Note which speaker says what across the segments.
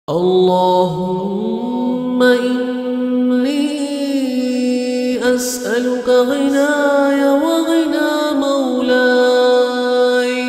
Speaker 1: اللهم إني أسألك غناي وغنى مولاي.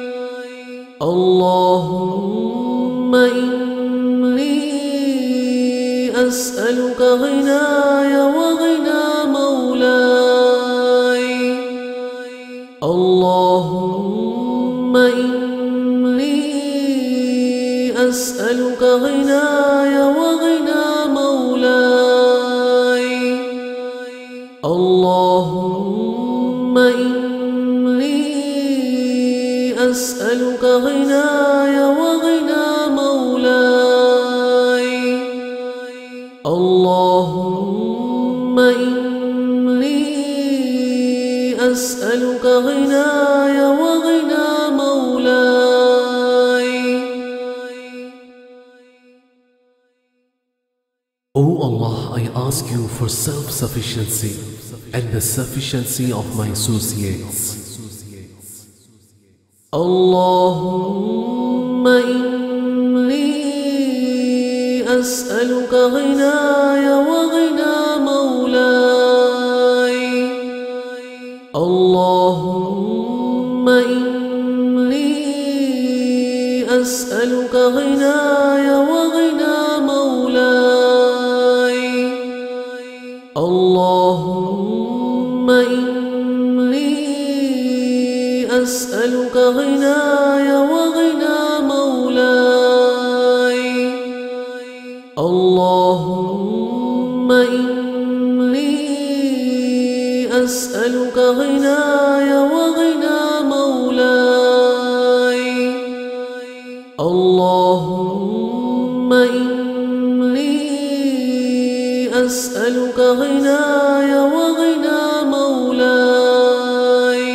Speaker 1: اللهم إني أسألك غناي وغنى مولاي. اللهم إني أسألك غناي وغنى مولاي. اللهم إني أسألك غناي وغنى مولاي. اللهم إني أسألك غناي وغنى مولاي.
Speaker 2: O Allah, I ask you for self-sufficiency and the sufficiency of my associates.
Speaker 1: اللهم إني أسألك غناي وغنى مولاي. اللهم إني أسألك غناي وغنى مولاي. اللهم إني أسألك غناي وغنى مولاي. اللهم إني أسألك غناي وغنى مولاي. اللهم إني أسألك غناي وغنى مولاي.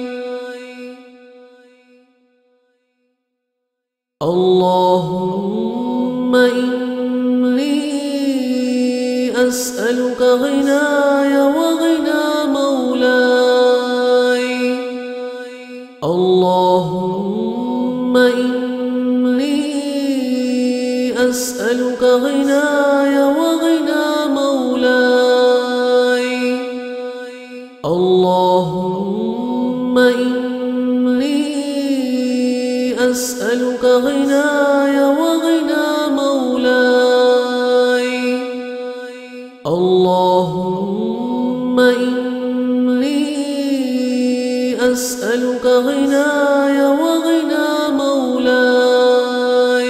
Speaker 1: اللهم إني أسألك غناي وغنى مولاي. اللهم إني أسألك غناي وغنى مولاي. اللهم إني أسألك غناي وغنى مولاي. اللهم إني أسألك غناي وغنى مولاي.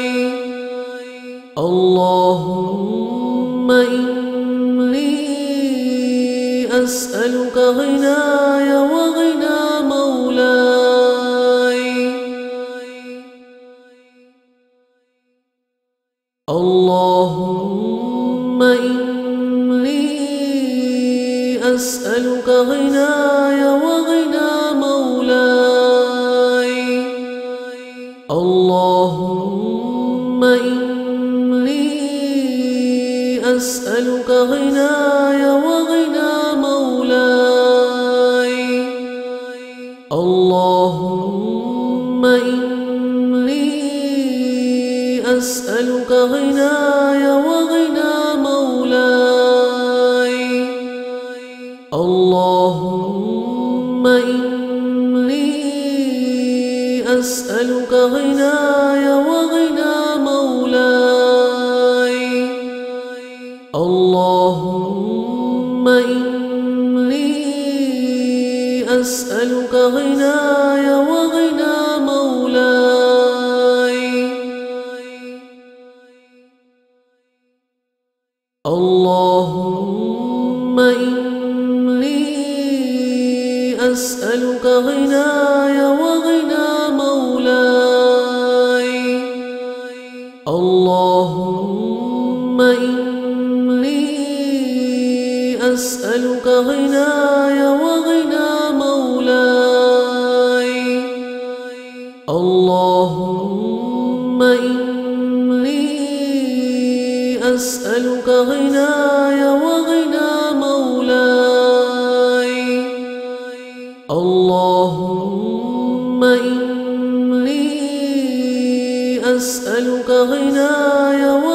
Speaker 1: اللهم إني أسألك غناي وغنى مولاي. اللهم إني أسألك غناي وغنى مولاي. اللهم إني أسألك غناي وغنى مولاي. اللهم إني أسألك غناي وغنى مولاي. اللهم إني أسألك غناي وغنى مولاي. اللهم إني أسألك غناي وغنى مولاي. اللهم إني أسألك غناي وغنى مولاي. اللهم إني أسألك غناي وغنى مولاي. اللهم إني أسألك غناي وغنى مولاي. اللهم إني أسألك غناي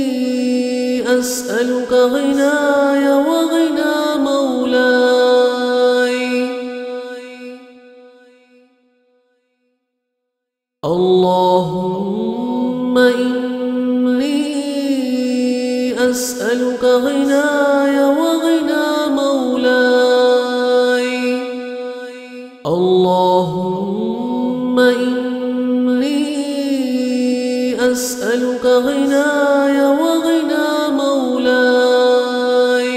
Speaker 1: أسألك غناي وغنى مولاي. اللهم إني أسألك غناي وغنى مولاي. اللهم إني أسألك غناي وغنى مولاي.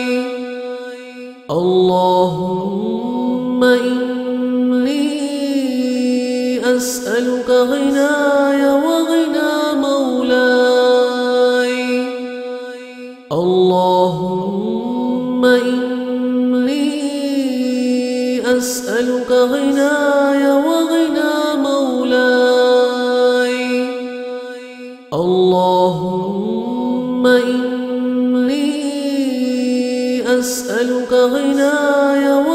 Speaker 1: اللهم إني أسألك غناي وغنى مولاي. اللهم إني أسألك غناي وغنى مولاي. اللهم إني أسألك غناي